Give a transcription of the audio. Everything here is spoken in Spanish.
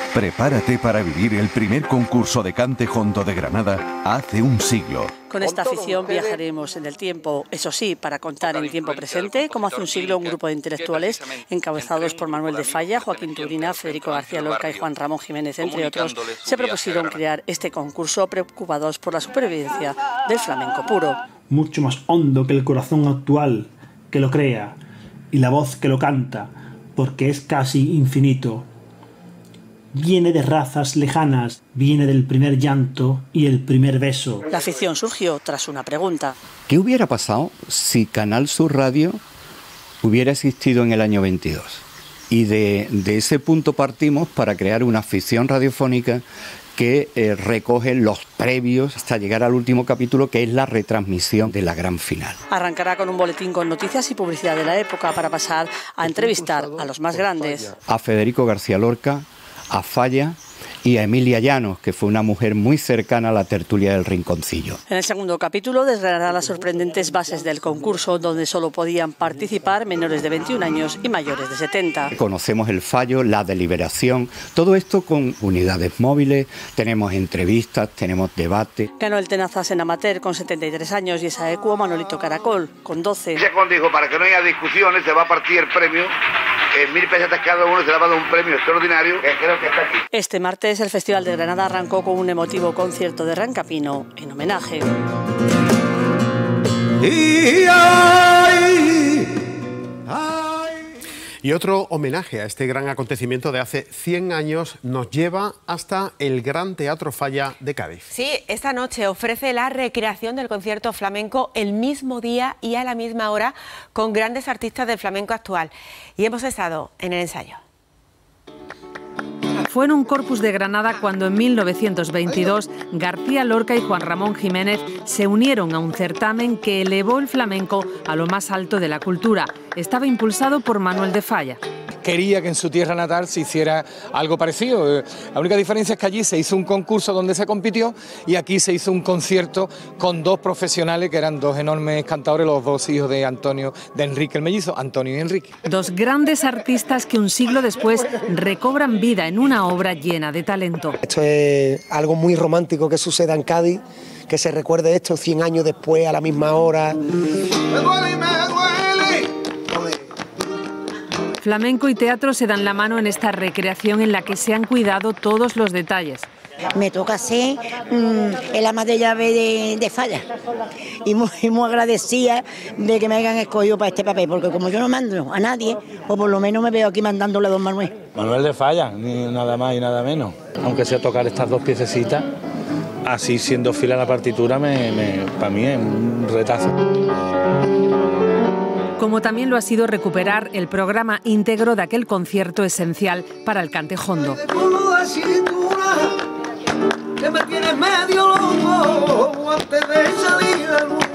Prepárate para vivir el primer concurso de cante hondo de Granada hace un siglo. Con esta afición viajaremos en el tiempo, eso sí, para contar en tiempo presente, como hace un siglo un grupo de intelectuales encabezados por Manuel de Falla, Joaquín Turina, Federico García Lorca y Juan Ramón Jiménez, entre otros, se propusieron crear este concurso preocupados por la supervivencia del flamenco puro. Mucho más hondo que el corazón actual que lo crea y la voz que lo canta, porque es casi infinito. Viene de razas lejanas, viene del primer llanto y el primer beso. La afición surgió tras una pregunta. ¿Qué hubiera pasado si Canal Sur Radio hubiera existido en el año 22? Y de ese punto partimos para crear una afición radiofónica que recoge los previos hasta llegar al último capítulo, que es la retransmisión de la gran final. Arrancará con un boletín con noticias y publicidad de la época para pasar a entrevistar a los más grandes. A Federico García Lorca, a Falla y a Emilia Llanos, que fue una mujer muy cercana a la tertulia del Rinconcillo. En el segundo capítulo desgranará las sorprendentes bases del concurso, donde solo podían participar menores de 21 años y mayores de 70. Conocemos el fallo, la deliberación, todo esto con unidades móviles, tenemos entrevistas, tenemos debate. Ganó el Tenazas en amateur con 73 años y esa ecuo Manolito Caracol con 12. Ese Juan dijo, para que no haya discusiones, se va a partir el premio. En 1000 pesetas cada uno se le va a dar un premio extraordinario que creo que está aquí. Este martes el Festival de Granada arrancó con un emotivo concierto de Rancapino en homenaje. Y otro homenaje a este gran acontecimiento de hace 100 años nos lleva hasta el Gran Teatro Falla de Cádiz. Sí, esta noche ofrece la recreación del concierto flamenco el mismo día y a la misma hora con grandes artistas del flamenco actual. Y hemos estado en el ensayo. Fue en un Corpus de Granada cuando en 1922 García Lorca y Juan Ramón Jiménez se unieron a un certamen que elevó el flamenco a lo más alto de la cultura. Estaba impulsado por Manuel de Falla. Quería que en su tierra natal se hiciera algo parecido. La única diferencia es que allí se hizo un concurso donde se compitió y aquí se hizo un concierto con dos profesionales que eran dos enormes cantadores, los dos hijos de Enrique el Mellizo, Antonio y Enrique. Dos grandes artistas que un siglo después recobran vida en una obra llena de talento. Esto es algo muy romántico que suceda en Cádiz, que se recuerde esto 100 años después a la misma hora. Flamenco y teatro se dan la mano en esta recreación en la que se han cuidado todos los detalles. Me toca ser el ama de llave de Falla y muy agradecida de que me hayan escogido para este papel, porque como yo no mando a nadie, pues por lo menos me veo aquí mandándole a don Manuel. Manuel de Falla, ni nada más y nada menos. Aunque sea tocar estas dos piececitas, así siendo fiel a la partitura, para mí es un retazo. Como también lo ha sido recuperar el programa íntegro de aquel concierto esencial para el cante hondo. Que me tienes medio loco antes de salir a